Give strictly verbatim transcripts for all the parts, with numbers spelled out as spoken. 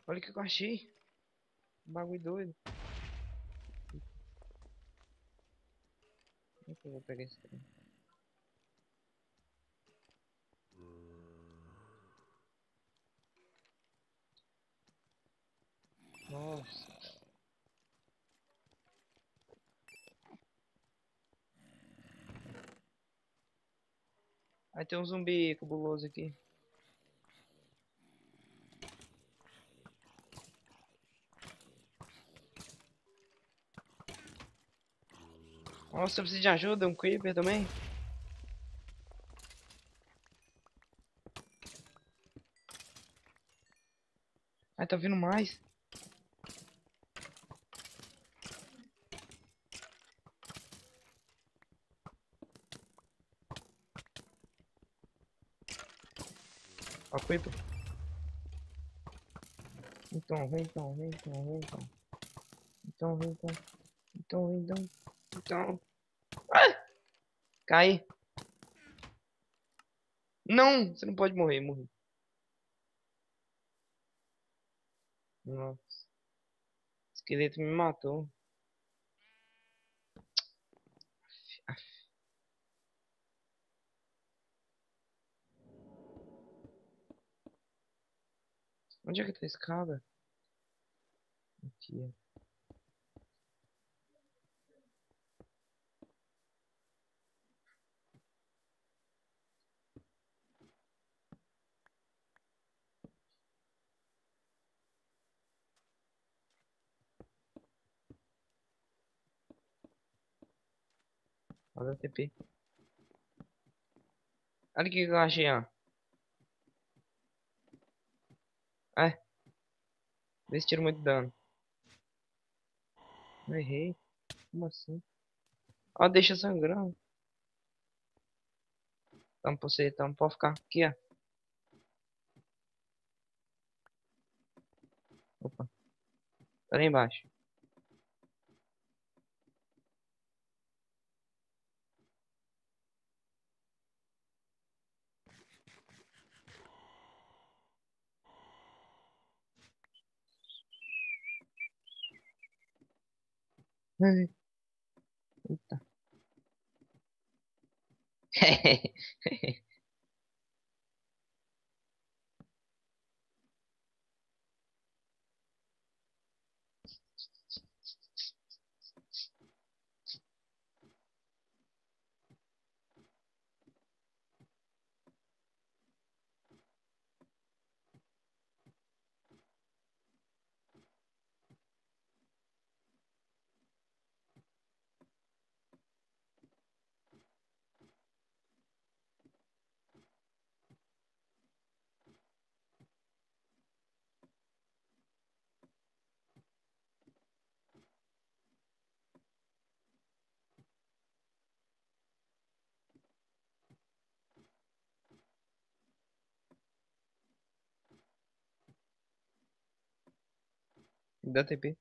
Olha o que eu achei. Um bagulho doido. Como é que eu vou pegar esse trem? Nossa. Aí tem um zumbi cabuloso aqui. Nossa, eu preciso de ajuda. Um creeper também. Aí tá vindo mais. Ó, creeper. Então, vem então, vem então, vem então. Então, vem então. Então, vem então. Então. Ah! Cai. Não! Você não pode morrer, morri. Nossa. O esqueleto me matou. Onde é que tá a escada? Aqui. Olha o T P. Olha o que eu achei, ó. É, vê se tira muito dano. Eu errei. Como assim? Ó, deixa sangrando. Então, pra você, então, pode ficar aqui, ó. Opa, tá lá embaixo. Ai, eita. Dá T P.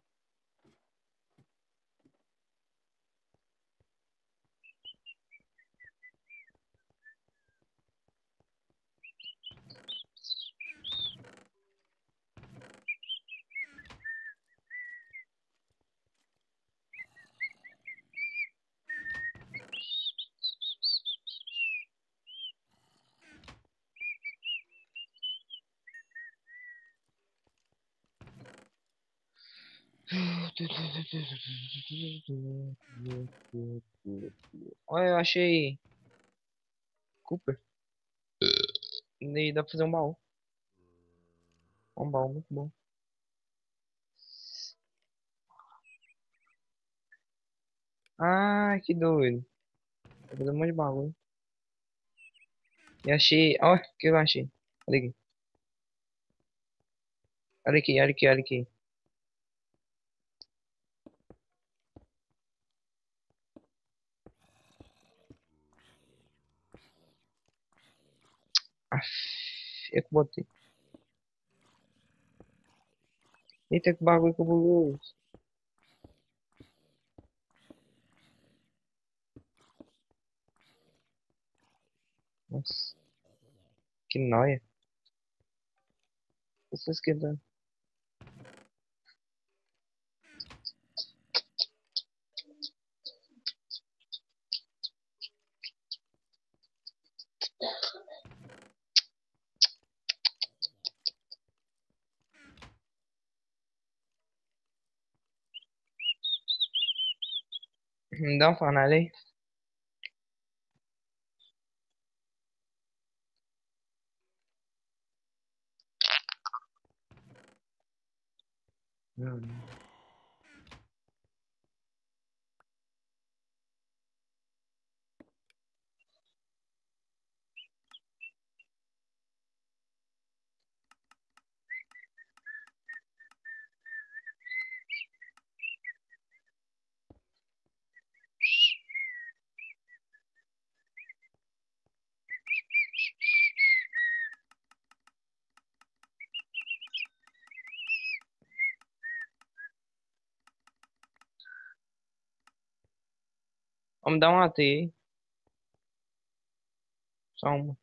Olha, eu achei Cooper. E dá pra fazer um baú. Um baú muito bom. Ah, que doido. Vou fazer um monte de baú. E achei. Ó, o que eu achei. Olha aqui. Olha aqui, olha aqui, olha aqui. Aff, eu que botei. Eita, que bagulho cabuloso. Nossa, que nóia. Tô só esquentando. Me dá um fornalha aí. Hum. Vamos dar um A T aí. Só uma.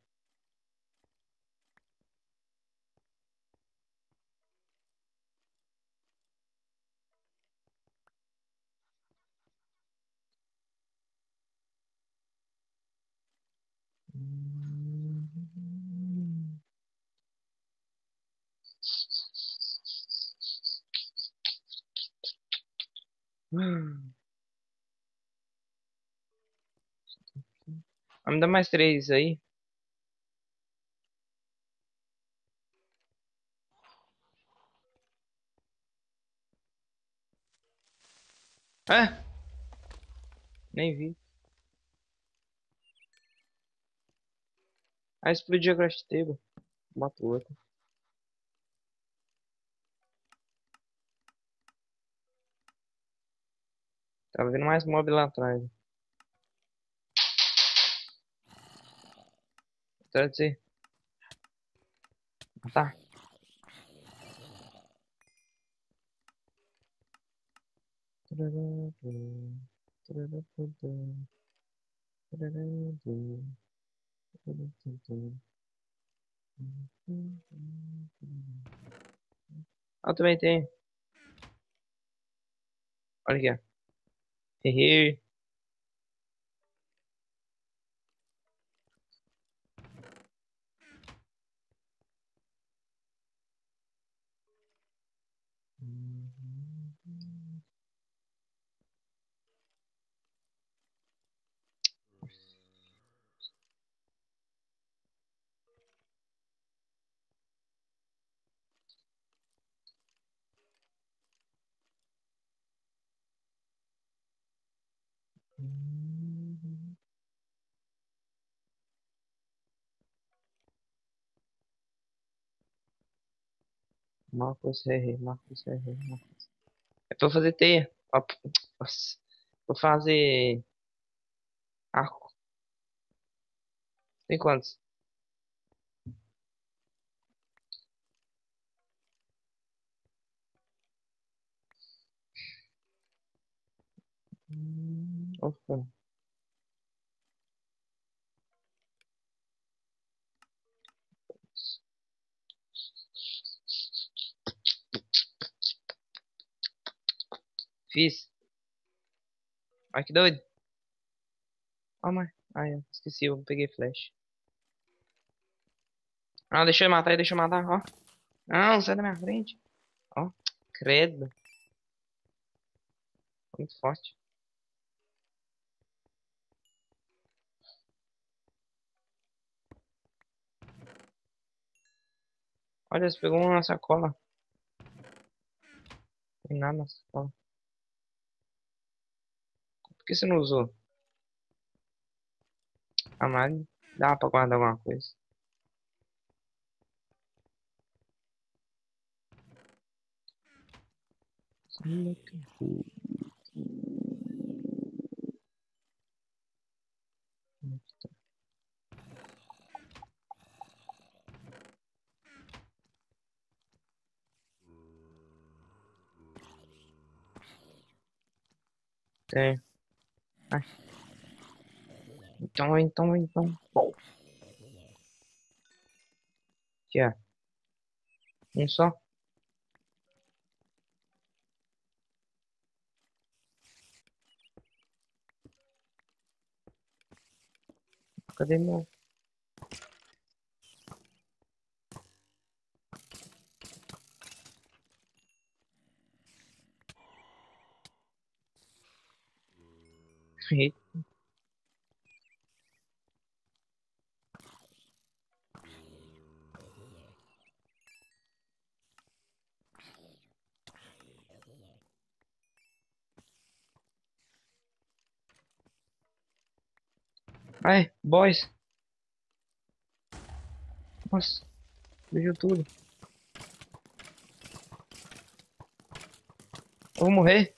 Hum. Vamos dar mais três aí. Ah, nem vi. Ah, explodiu a crash table. Bota o outro. Tava vendo mais mob lá atrás. Quero dizer. Ah, tá. Ah, também tem. Olha aqui, ó. Hehe. Marcos R, Marcos R. Marcos. É pra fazer teia. Ó, p- Nossa. Vou fazer arco. Tem quantos? Hum, Opa. Fiz. Ai, que doido. Ó, mas. Ai, eu esqueci, eu peguei flash. Ah, deixa eu matar, deixa eu matar, ó. Não, sai da minha frente. Ó, credo. Muito forte. Olha, você pegou uma sacola. Tem nada na sacola. Por que você não usou? A Mari. Dá pra guardar alguma coisa. Tem. Ah, então, então, então. Bom, aqui, ó. Um só. Cadê meu? Eita. Ai, boys. Nossa, vejo tudo. Eu vou morrer.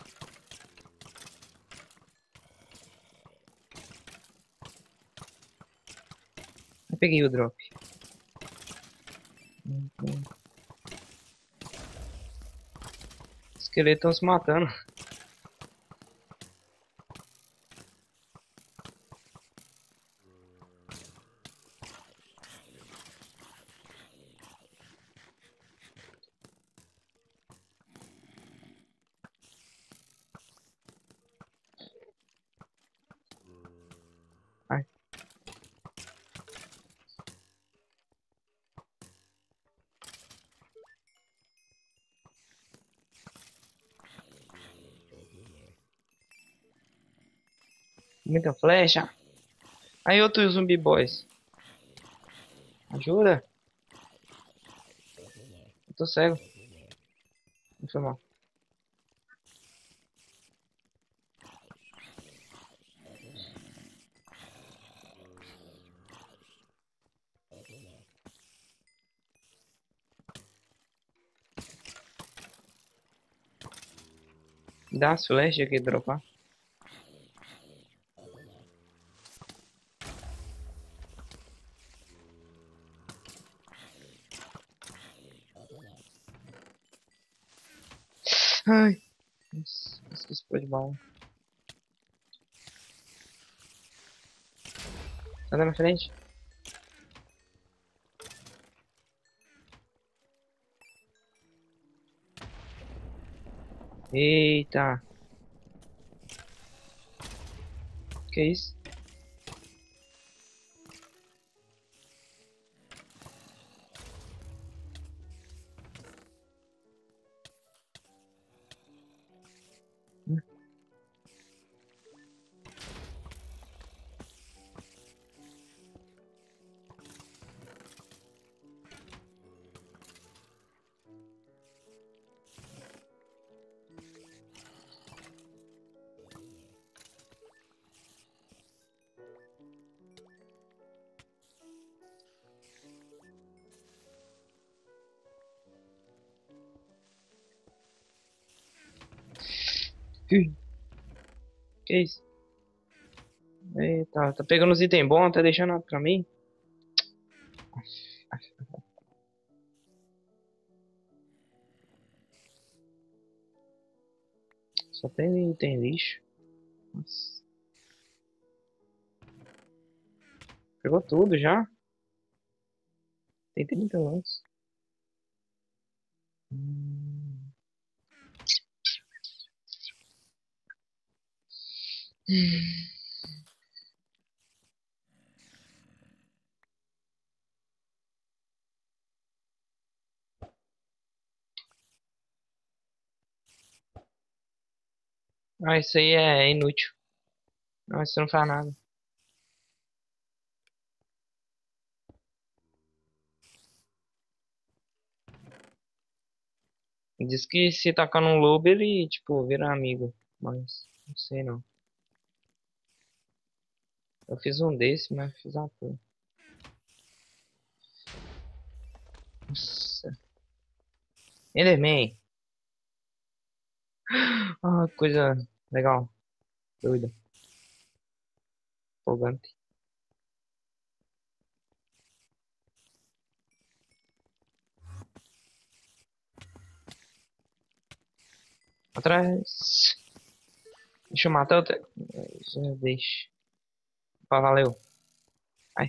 Eu peguei o drop. Uhum. Os esqueletos estão se matando. Ai, muita flecha. Aí outros zumbi boys. Ajuda. Eu tô cego. Não foi mal. Dá as flechas aqui dropar. Ai. Nossa, isso foi de bala. Tá na frente? Eita. Que isso? Ih, que isso? Eita, tá pegando os itens bons, tá deixando pra mim? Só tem item lixo. Nossa. Pegou tudo já? Tem trinta lances. Hum. Ah, isso aí é inútil. Não, isso não faz nada. Diz que se tacar num lobo ele, tipo, vira amigo. Mas, não sei não. Eu fiz um desse, mas fiz uma porra. Nossa. Enderman. Ah, coisa legal. Doida. Empolgante. Atrás. Deixa eu matar outra. Já deixa. Pá, valeu. Ai.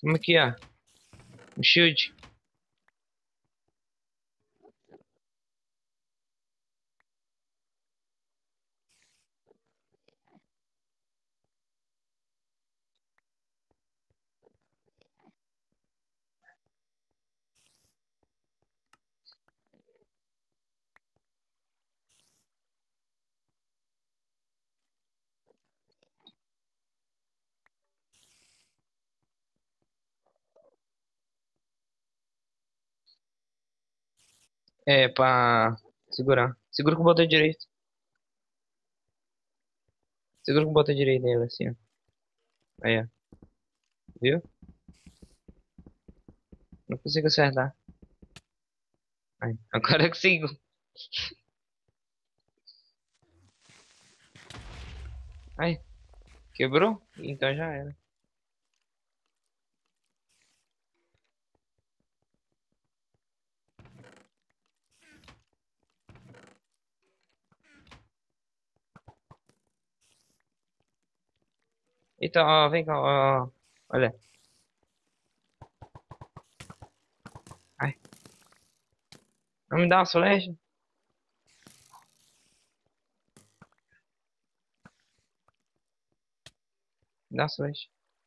Como que é? Um shield. É, pra segurar. Segura com o botão direito. Segura com o botão direito nele, assim, ó. Aí, ó. Viu? Não consigo acertar. Aí. Agora eu consigo. Aí. Quebrou? Então já era. Então, ó, vem cá, ó. Olha. Ai. Não me dá uma flecha? Me dá uma flecha.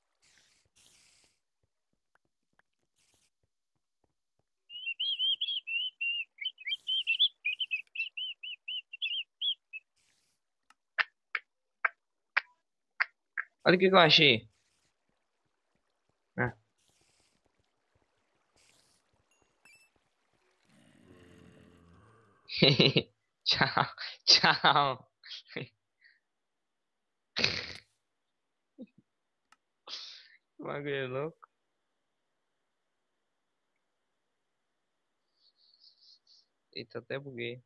Olha o que que eu achei. Ah. Tchau. Tchau. Que bagulho louco. Eita, até buguei.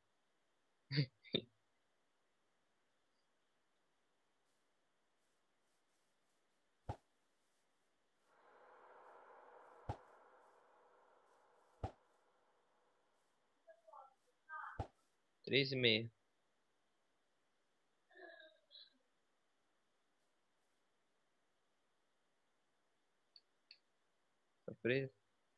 Três e meia. Tá preso?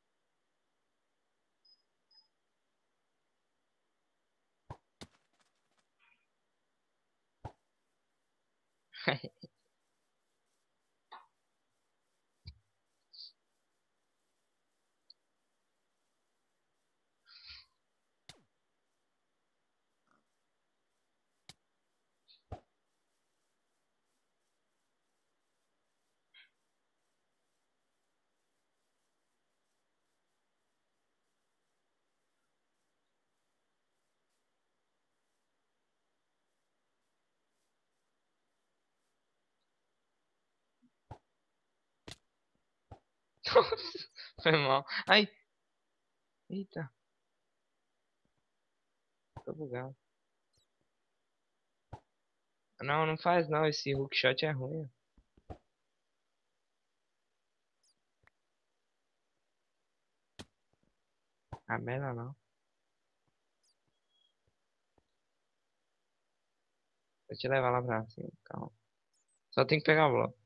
Foi mal. Ai. Eita. Tô bugado. Não, não faz não. Esse hookshot é ruim. A merda não. Vou te levar lá pra cima. Calma. Só tem que pegar o bloco.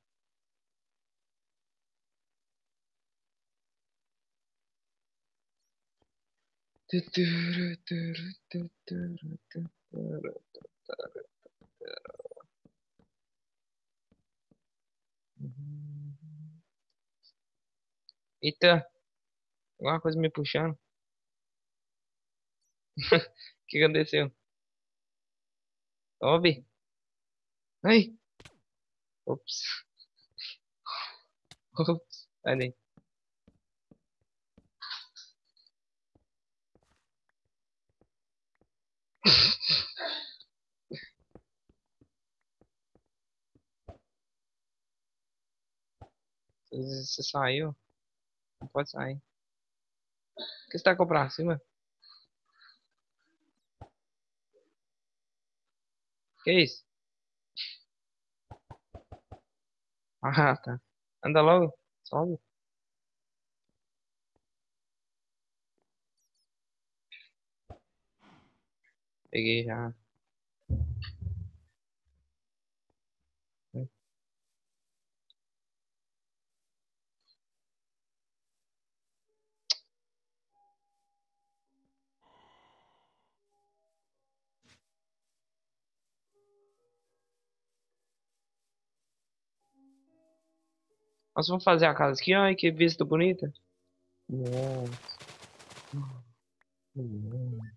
Eita. Alguma coisa me puxando. O que aconteceu? Obi. Ai. Ops. Ops. Sai Você saiu? Não pode sair. Por que você tá com pra cima? Que isso? Ah, tá. Anda logo. Sobe. Peguei já. Nós vamos fazer a casa aqui, ai, que vista bonita. Nossa. Hum.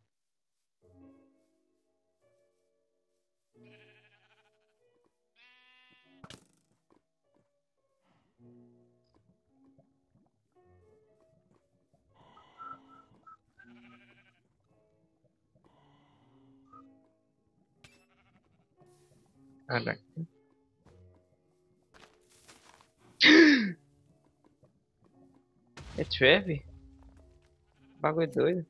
Caraca. É trap? Bagulho doido.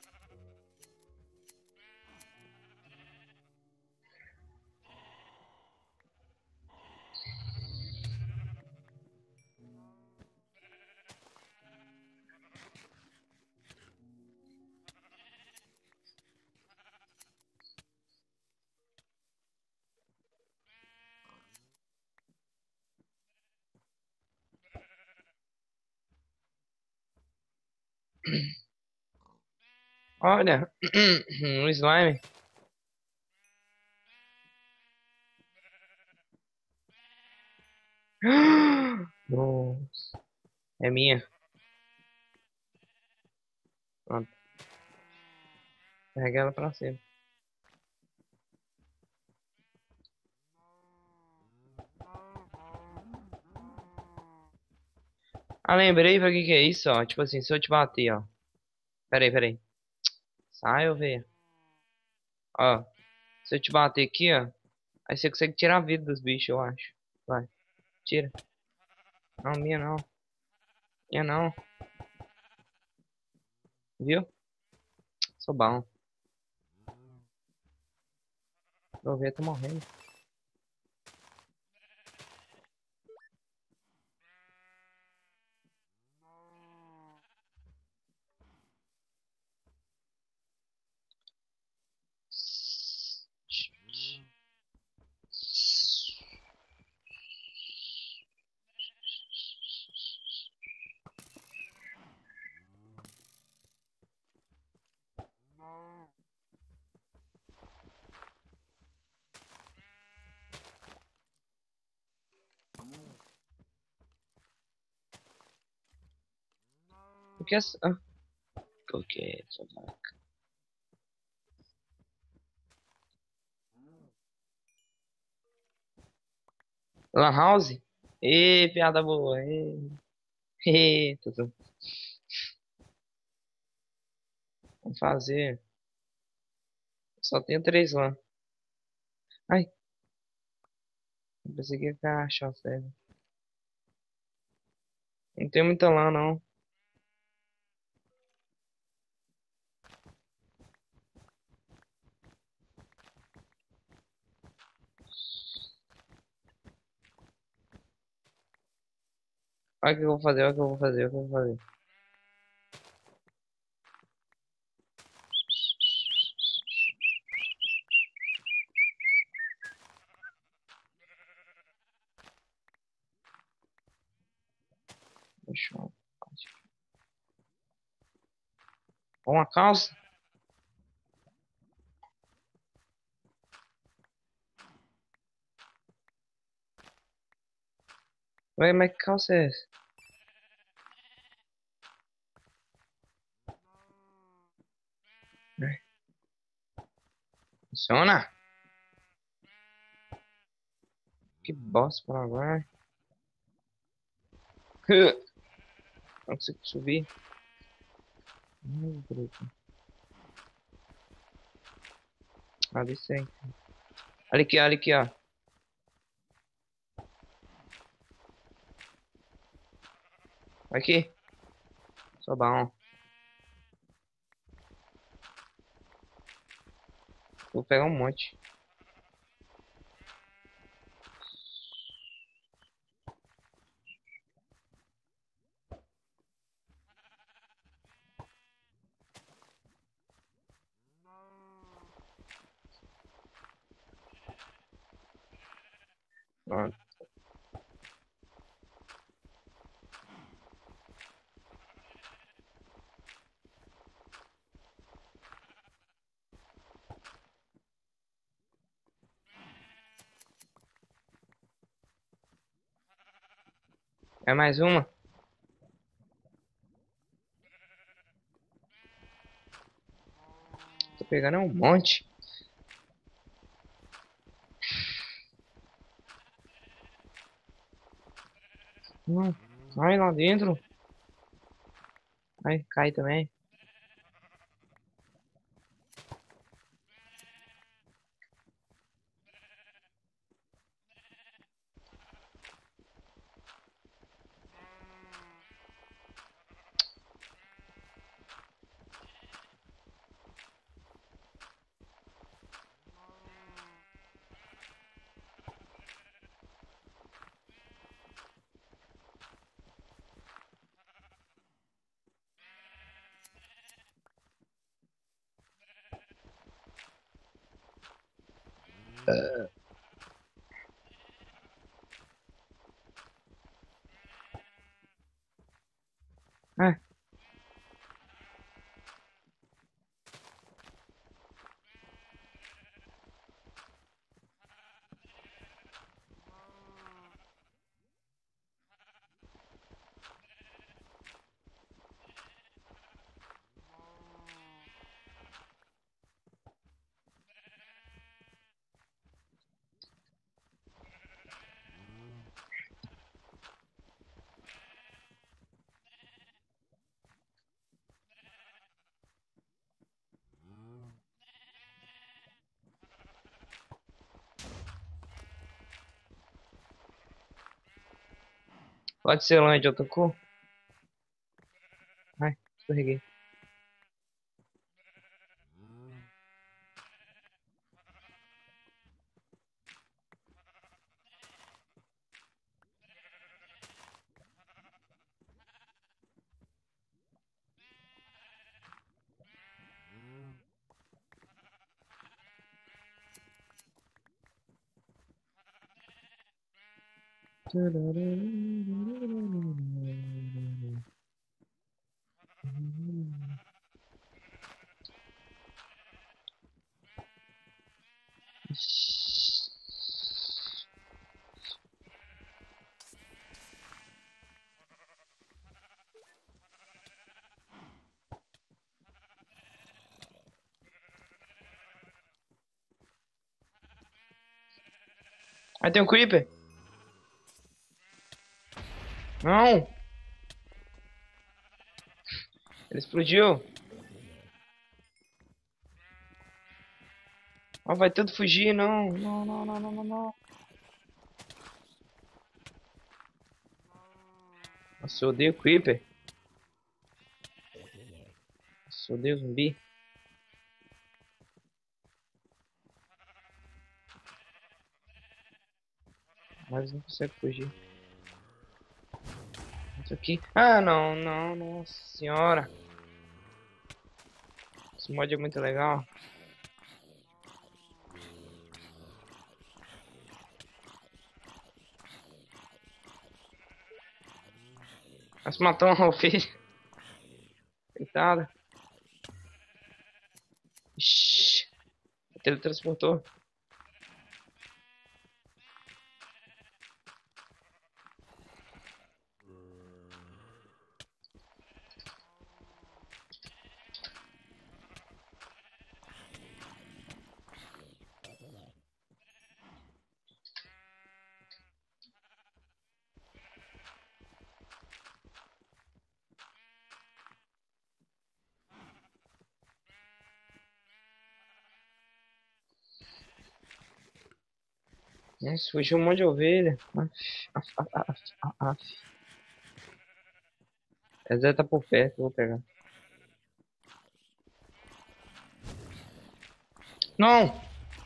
Olha, um slime. Nossa. É minha. Pronto. Pega ela pra cima. Ah, lembrei pra que que é isso, ó. Tipo assim, se eu te bater, ó. Pera aí, pera aí. Sai, ô velho. Ó. Se eu te bater aqui, ó. Aí você consegue tirar a vida dos bichos, eu acho. Vai. Tira. Não, minha não. Minha não. Viu? Sou bom. Vou ver, tô morrendo. O que é... Ah, o que é isso? Lan House? Ê, piada boa. Ê, ê, tudo. Vamos fazer. Só tenho três lá. Ai, eu pensei que ia achar, sério. Não tem muita lá, não. Olha o que eu vou fazer, olha o que eu vou fazer, olha o que eu vou fazer. Deixa eu... Uma calça? Ué, mas que calça é essa? Ué, funciona? Que bosta para agora. Não consigo subir. Hum, bruto. Ah, desce aí. Olha aqui, olha aqui, ó. Aqui. Só bom. Vou pegar um monte. Pronto. É mais uma? Tô pegando um monte. Hum, Ai, lá dentro. Ai, cai também. Ah, pode ser lá onde eu tocou? Ai, escorreguei. Aí tem um creeper. Não, ele explodiu. Ó, vai tudo fugir. Não, não, não, não, não, não, não. Nossa, eu odeio creeper. Nossa, eu odeio zumbi. Mas não consegue fugir. Isso aqui. Ah, não, não, nossa senhora. Esse mod é muito legal. Mas matou uma ovelha. Coitada. Ixi, teletransportou. Nossa, fugiu um monte de ovelha. Af, af, af, af, af, af. Essa tá por perto, vou pegar. Não!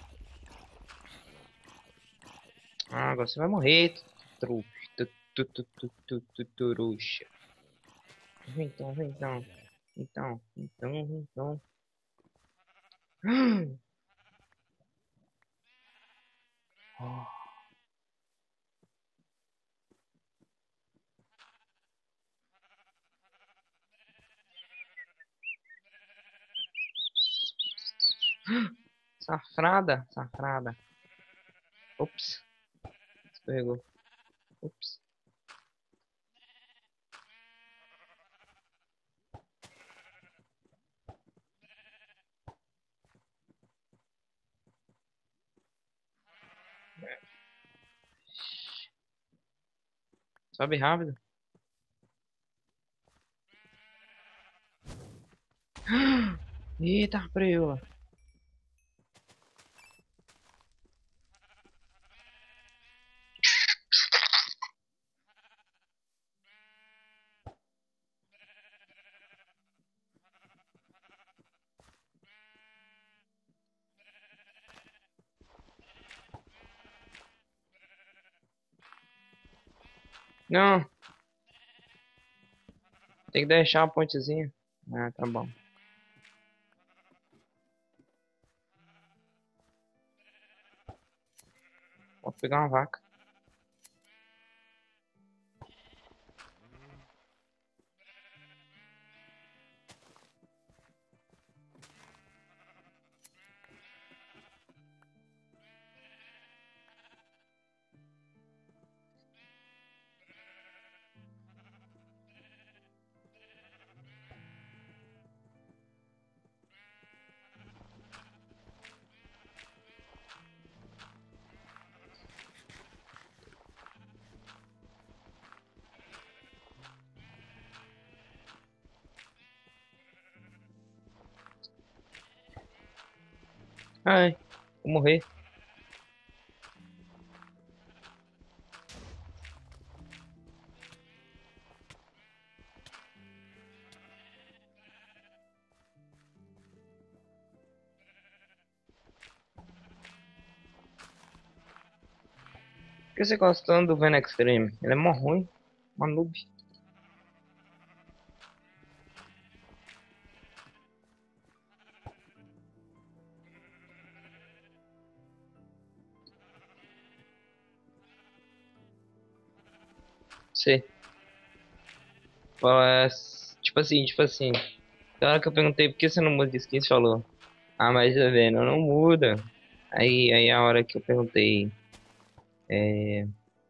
Ah, agora você vai morrer, truxa. Tu, tu, tu, tu, tu, tu, Turuxa. Vem então, vem então. Então, então, então. Oh, safrada, safrada. Ops, escorregou. Ops. Sobe rápido. Eita, preula. Não, tem que deixar a pontezinha. Ah, tá bom. Vou pegar uma vaca. Ai, vou morrer. Por que você gostando do Venom Extreme? Ele é mó ruim. Uma noob. Você. Fala, tipo assim, tipo assim. Na hora que eu perguntei por que você não muda de skin, você falou. Ah, mas tá vendo, não muda. Aí, aí a hora que eu perguntei. É.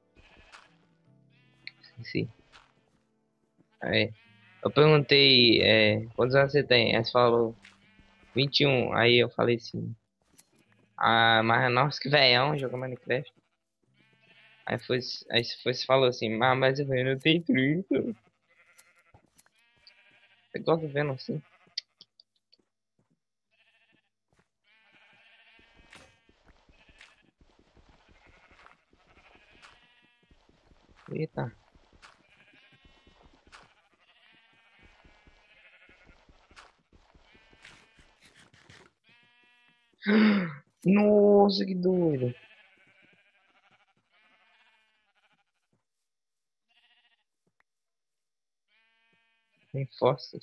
Sim. Aí, eu perguntei. É, quantos anos você tem? Aí você falou vinte e um. Aí eu falei assim. Ah, mas nossa, que velhão joga Minecraft. Aí foi, aí foi, você falou assim. Ah, mas eu não tenho trinta. Você gosta vendo assim? Eita. Nossa, que doido. Tem força.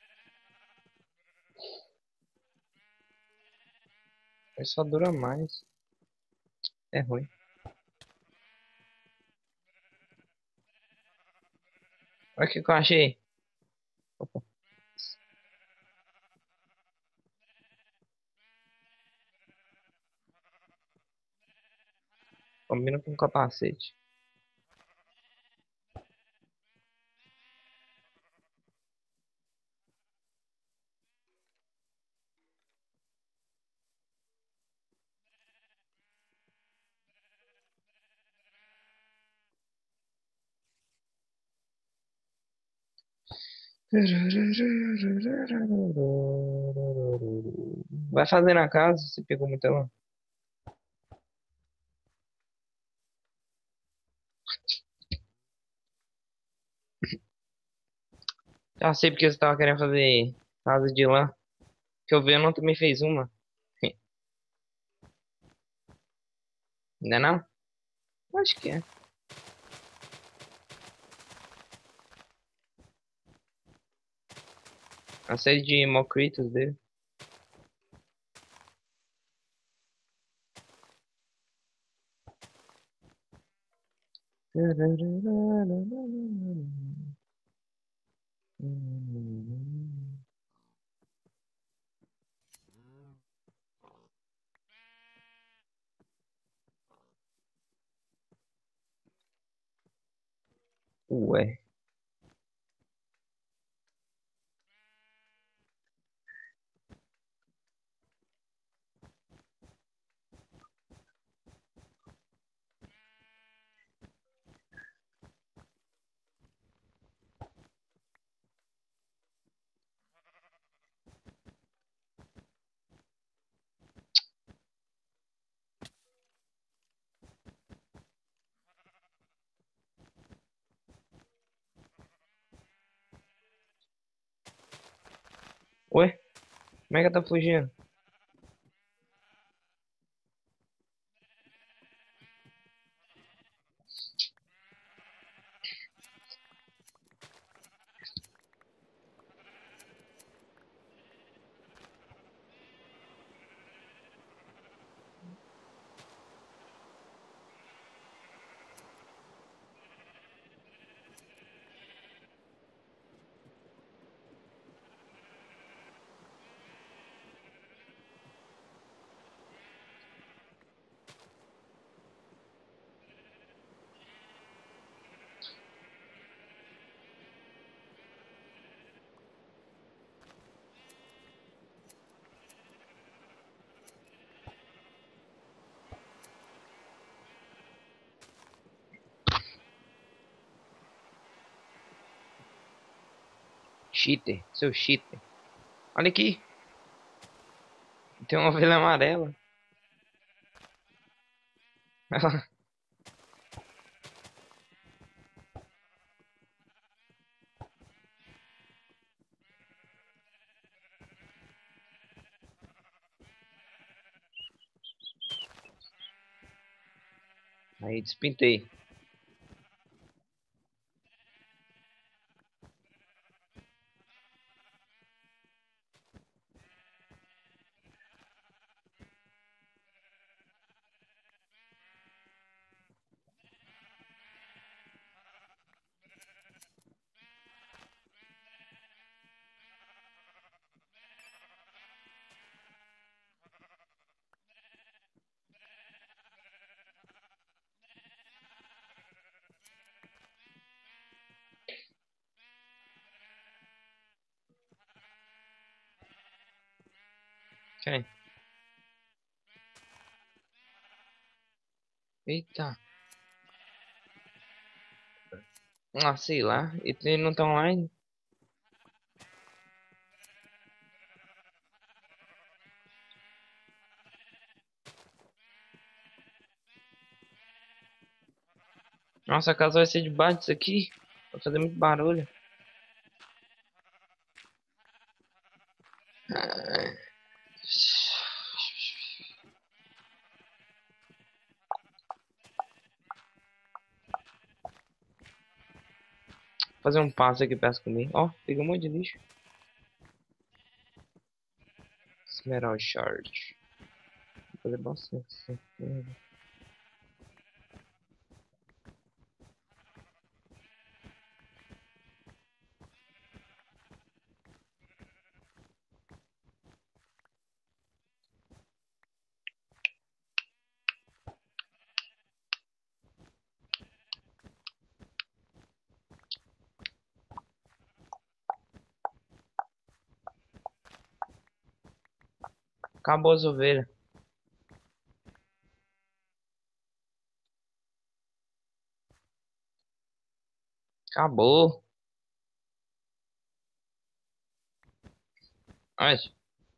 Mas só dura mais. É ruim. Olha o que que eu achei. Opa, combina com capacete. Vai fazer na casa, você pegou muito lá. Já sei porque você tava querendo fazer casa de lã. Que o Venom também fez uma. Ainda não? Acho que é. A série de Mocritos dele. Ué. Ué, como é que tá fugindo? Cheater, seu cheater. Olha aqui, tem uma ovelha amarela. Aí despintei. Quem? Eita. Ah, sei lá. Ele não tá online. Nossa, a casa vai ser debaixo disso aqui. Vai fazer muito barulho. Fazer um passo aqui perto comigo. Ó, peguei um monte de lixo. Esmeral Shard. Vou fazer bastante. Acabou as ovelhas. Acabou. Mas,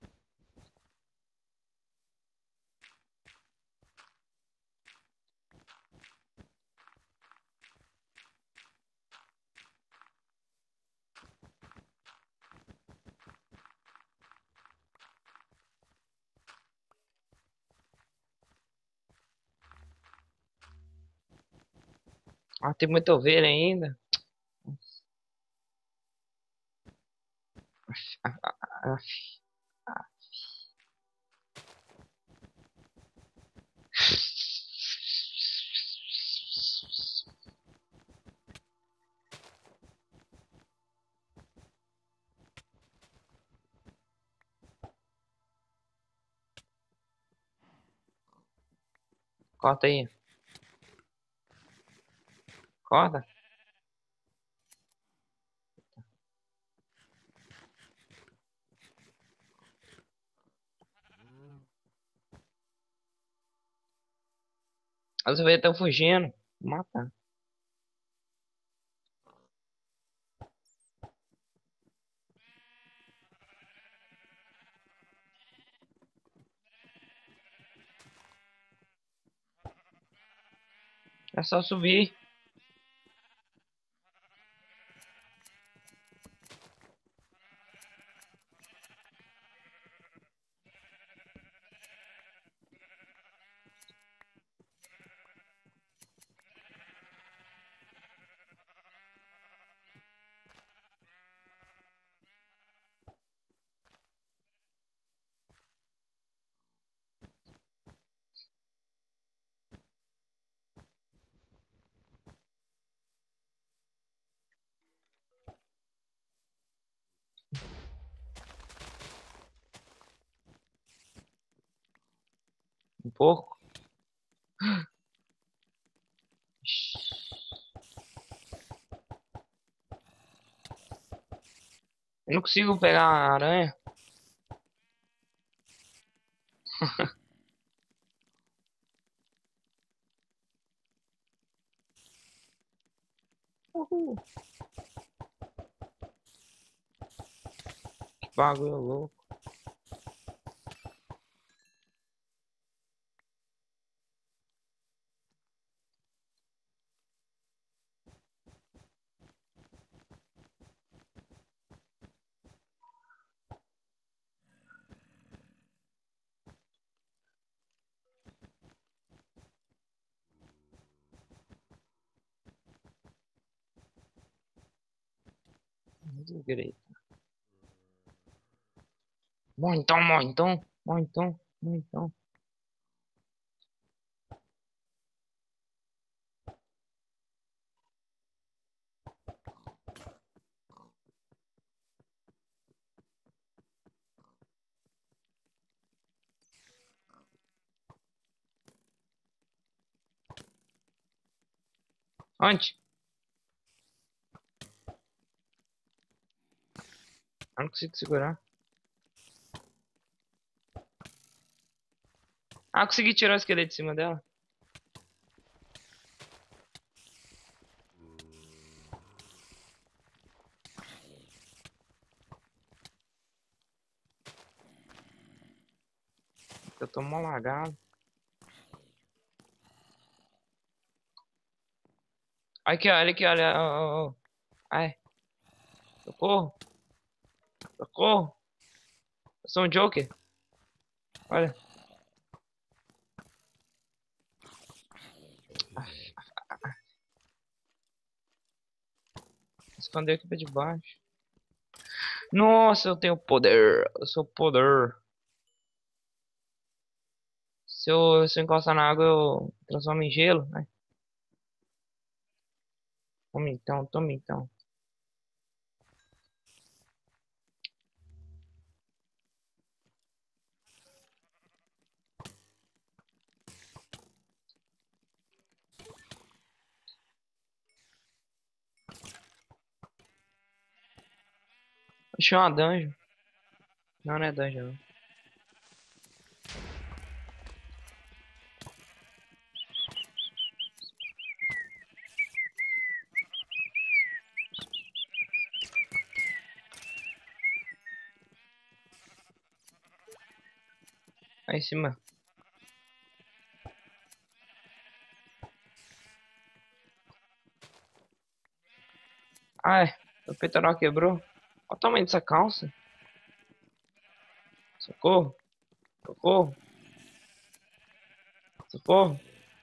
ah, tem muita ovelha ainda. Ah, ah, ah, ah. Corta aí. Corta. As ovelhas estão fugindo. Vou matar. É só subir. Um pouco. Ixi. Eu não consigo pegar a aranha. Uhul. Que bagulho louco. Desgrei. Bom então, bom então. Bom então, bom então. Onde? Eu não consigo segurar. Ah, consegui tirar o esqueleto de cima dela. Eu tô mal lagado. Aqui, olha aqui, olha. Ó, ó, ó. Ai, socorro. Socorro. Eu sou um Joker. Olha. Escondeu aqui pra debaixo. Nossa, eu tenho poder. Eu sou poder. Se eu, se eu encostar na água, eu transformo em gelo, né? Toma então, toma então. Achei uma dungeon. Não, não é dungeon, não. Aí em cima. Ai, o peitoral quebrou. Olha o tamanho dessa calça. Socorro, socorro, socorro.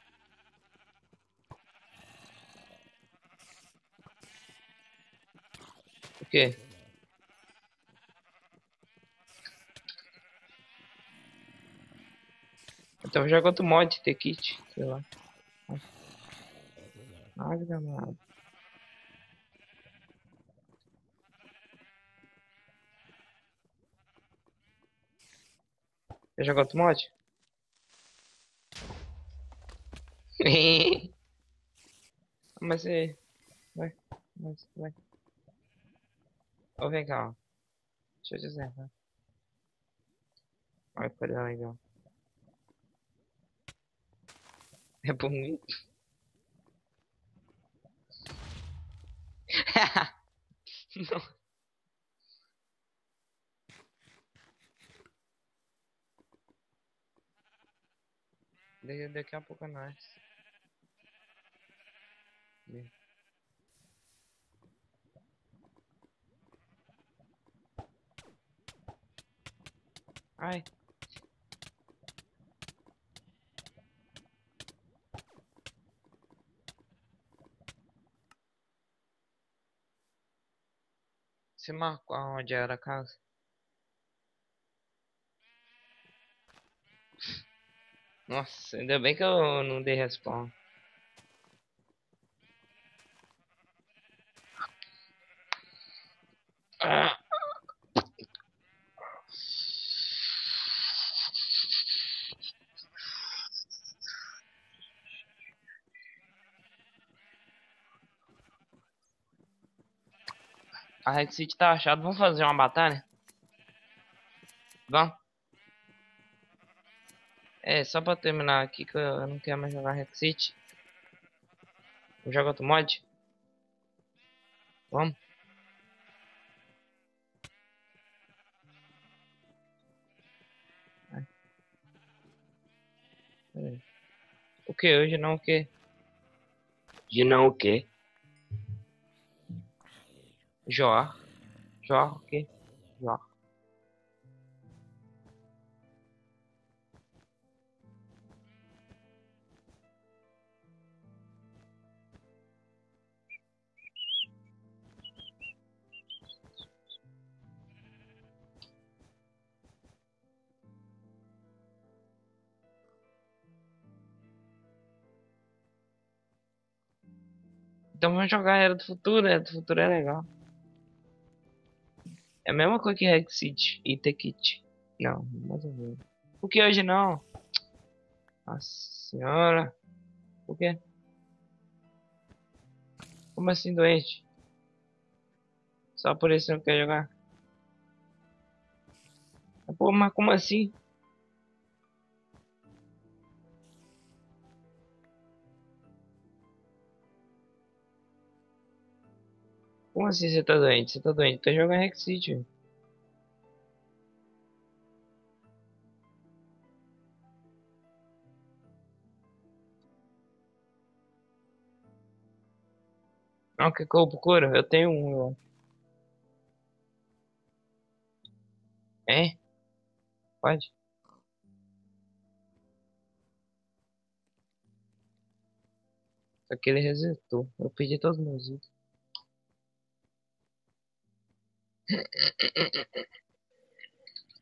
O quê? Então já outro mod de ter kit, sei lá. Ai, danado. Já jogou outro mod? Mas é. Vai, vai, vai. Ô, vem cá, ó. Deixa eu dizer, tá? Olha que coisa legal. É bonito. Não. Daqui, daqui a pouco é nóis. Ai, você marcou aonde era a casa? Nossa, ainda bem que eu não dei respawn. Ah, A Rex City tá achada. Vamos fazer uma batalha? Vamos. É, só pra terminar aqui que eu não quero mais jogar Rex City. Vou jogar outro mod. Vamos. Ai, peraí. O que? Hoje não o quê? De não o quê? Joar. Joar o quê? Joar. Então vamos jogar Era do Futuro. Era do Futuro é legal. É a mesma coisa que Rex City e Tekit. Não, mais ou menos. Por que hoje não? Nossa senhora. Por quê? Como assim doente? Só por isso você não quer jogar? Pô, mas como assim? Como assim você tá doente? Você tá doente? Tá jogando Rex City. Não, que corpo cura? Eu tenho um, eu acho. É? Pode? Só que ele resetou. Eu perdi todos os meus itens.